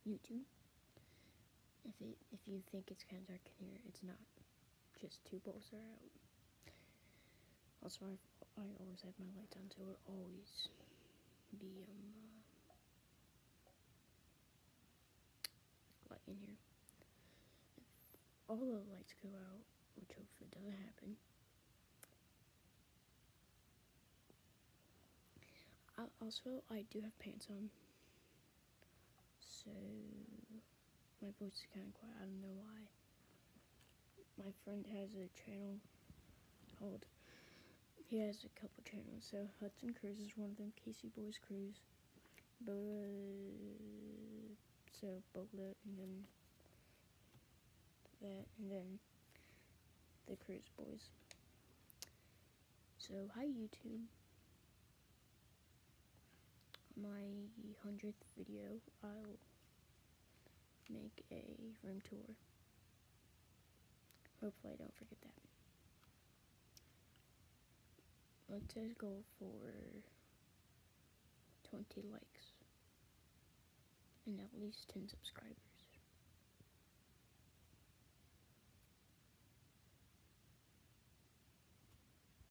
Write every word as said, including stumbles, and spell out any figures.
YouTube. If it if you think it's kind of dark in here, it's not. Just two bulbs are out. Also, I I always have my lights on, so it'll always be um uh, light in here. If all the lights go out, which hopefully doesn't happen. I, also, I do have pants on, so my voice is kind of quiet. I don't know why. My friend has a channel called, he has a couple channels, so Hudson Cruise is one of them, Casey Boys Cruise, Bola, so Bola, and then that, and then the Cruise Boys. So, hi YouTube. My hundredth video, I'll make a room tour. Hopefully I don't forget that. Let's set a goal for twenty likes and at least ten subscribers.